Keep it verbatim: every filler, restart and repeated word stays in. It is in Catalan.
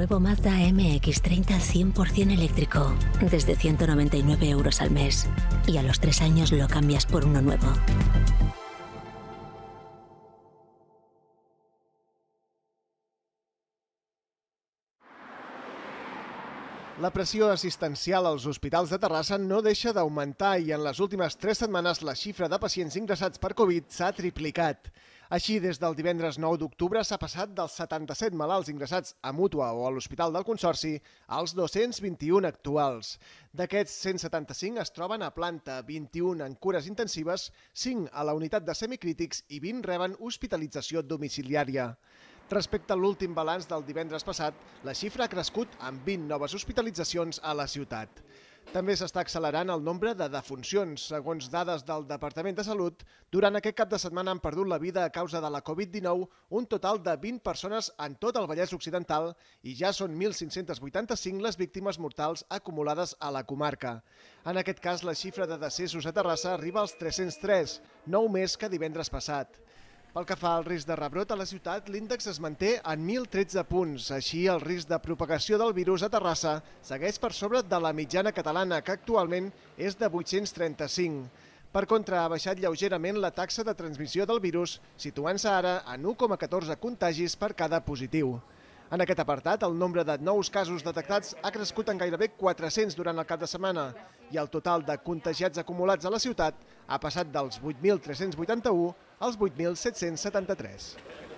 Nuevo Mazda M X treinta cien por cien eléctrico, desde ciento noventa y nueve euros al mes. Y a los tres años lo cambias por uno nuevo. La pressió assistencial als hospitals de Terrassa no deixa d'augmentar i en les últimes tres setmanes la xifra de pacients ingressats per Covid s'ha triplicat. Així, des del divendres nou d'octubre s'ha passat dels setanta-set malalts ingressats a Mútua o a l'Hospital del Consorci als dos-cents vint-i-un actuals. D'aquests, cent setanta-cinc es troben a planta, vint-i-un en cures intensives, cinc a la unitat de semicrítics i vint reben hospitalització domiciliària. Respecte a l'últim balanç del divendres passat, la xifra ha crescut amb vint noves hospitalitzacions a la ciutat. També s'està accelerant el nombre de defuncions. Segons dades del Departament de Salut, durant aquest cap de setmana han perdut la vida a causa de la Covid dinou un total de vint persones en tot el Vallès Occidental i ja són mil cinc-cents vuitanta-cinc les víctimes mortals acumulades a la comarca. En aquest cas, la xifra de decessos a Terrassa arriba als tres-cents tres, nou més que divendres passat. Pel que fa al risc de rebrot a la ciutat, l'índex es manté en mil tretze punts. Així, el risc de propagació del virus a Terrassa segueix per sobre de la mitjana catalana, que actualment és de vuit-cents trenta-cinc. Per contra, ha baixat lleugerament la taxa de transmissió del virus, situant-se ara en u coma catorze contagis per cada positiu. En aquest apartat, el nombre de nous casos detectats ha crescut en gairebé quatre-cents durant el cap de setmana i el total de contagiats acumulats a la ciutat ha passat dels vuit mil tres-cents vuitanta-u als vuit mil set-cents setanta-tres.